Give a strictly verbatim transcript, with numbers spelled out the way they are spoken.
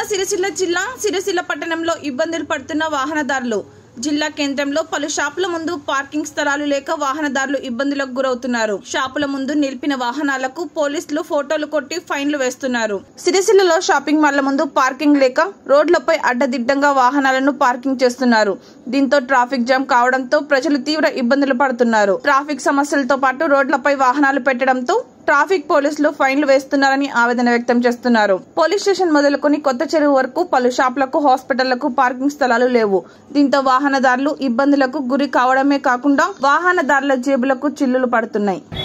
రాజన్న సిరిసిల్ల జిల్లా సిరిసిల్ల పట్టణంలో ఇబ్బందులు పడుతున్న వాహనదారులు. జిల్లా కేంద్రంలో పలు షాపుల ముందు పార్కింగ్ స్థలాలు లేక వాహనదారులు ఇబ్బందులకు గురవుతున్నారు. షాపుల ముందు నిలిపిన వాహనాలకు పోలీసులు ఫోటోలు కొట్టి ఫైన్లు వేస్తున్నారు. సిరిసిల్లలో షాపింగ్ మాల్ల ముందు పార్కింగ్ లేక రోడ్లపై అడ్డదిడ్డంగా వాహనాలను పార్కింగ్ చేస్తున్నారు. దీంతో ట్రాఫిక్ జామ్ కావడంతో ప్రజలు తీవ్ర ఇబ్బందులు పడుతున్నారు. ట్రాఫిక్ సమస్యలతో పాటు రోడ్లపై వాహనాలు పెట్టడంతో ట్రాఫిక్ పోలీసులు ఫైన్లు వేస్తున్నారని ఆవేదన వ్యక్తం చేస్తున్నారు. పోలీస్ స్టేషన్ మొదలుకొని కొత్త చెరువు వరకు పలు షాపులకు, హాస్పిటళ్లకు పార్కింగ్ స్థలాలు లేవు. దీంతో వాహనదారులు ఇబ్బందులకు గురి కావడమే కాకుండా వాహనదారుల జేబులకు చిల్లులు పడుతున్నాయి.